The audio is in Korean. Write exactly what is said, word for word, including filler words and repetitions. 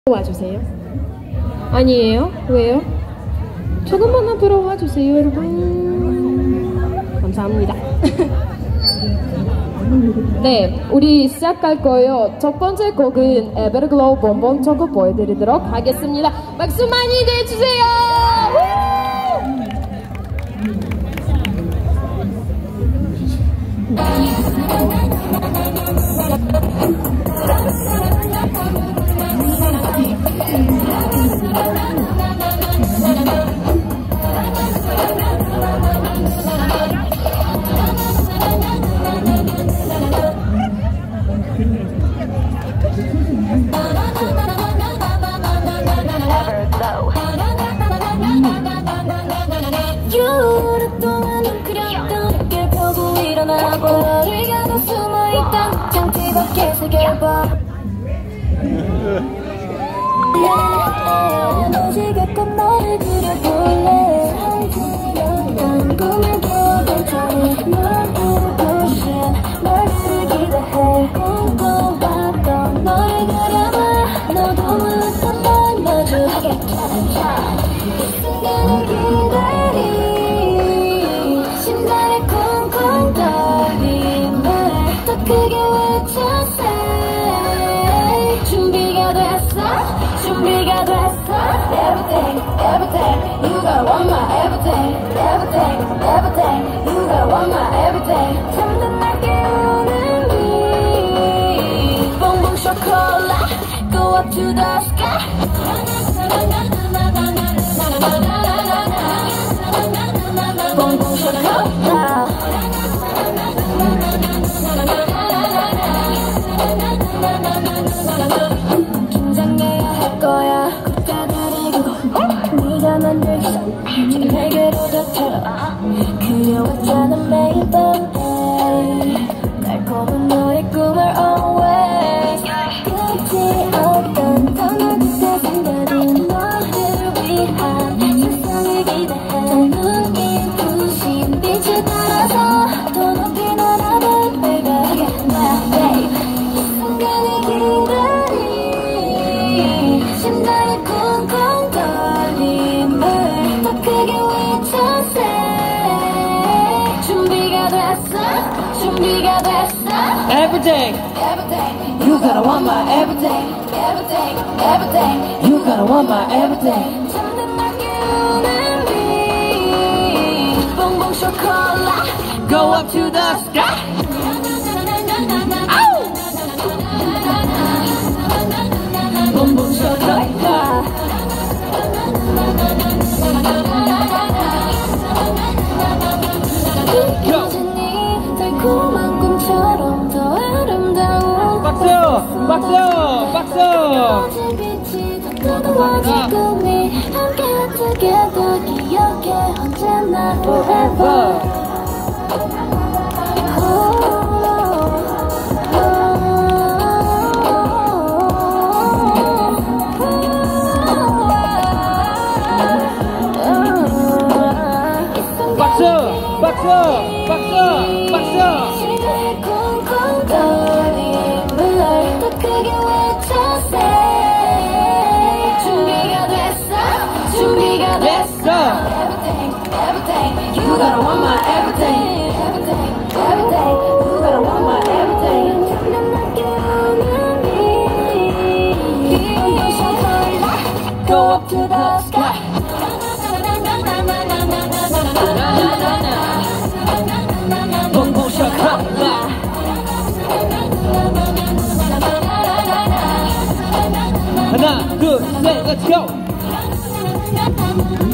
와주세요. 아니에요? 왜요? 조금만 앞으로 와주세요, 여러분. 감사합니다. 네, 우리 시작할 거예요. 첫 번째 곡은 에버글로우 bonbon choco 보여드리도록 하겠습니다. 박수 많이 내주세요. 오랫동안 그렸던 길 보고 일어나고 너를 가둬 숨어있던 장치 밖에 세계봐 무지개꽃 너를 그려볼래 난 꿈을 꿔도 전에 널 부르고 싶어 널 기대해 꿈꿔봤던 너를 그려봐 너도 몰랐던 날 마주하겠다 이 순간을 기다리 심장에 쿵쿵 떨림을 더 크게 외쳤어 준비가 됐어 준비가 됐어 Everything everything You gotta want my everything Everything everything You gotta want my everything 잠든 날 깨우는 비 봉봉 초콜릿 Go up to the sky 봉봉 초콜릿 긴장해야 할 거야 네가 만들기 전에 내게로 닥쳐 그려왔잖아 매일 밤 달콤한 너의 꿈을 always 끝이 없던 더 넓은 세상들은 너를 위한 세상을 기대해 눈이 부신 빛을 따라서 더 높이 날아볼 baby my babe 이 순간을 기다리 심장에 쿵쿵 떨림을 더 크게 외쳤어 준비가 됐어 준비가 됐어 Everything, everything You gotta want my everything everything everything You gotta want my everything 잠든 날 깨우는 비 봉봉 초콜릿 go up to the sky. 봉봉 초콜릿 잊혀진 달콤한 꿈처럼 더 아름다운 박수, 박수, 박수. 빛이 더 뜨거워질 꿈이 함께 together 기억해 언제나 forever 박수, 박수, 박수, 박수. 심장에 쿵쿵 떨림을 더 크게 외쳤어 준비가 됐어 준비가 됐어 Everything, everything You gotta want my everything Everything, everything You gotta want my everything 잠든 날 깨우는 비 봉봉 초콜릿 Go up to the sky 봉봉 초콜릿. 하나, 둘, 셋, let's go.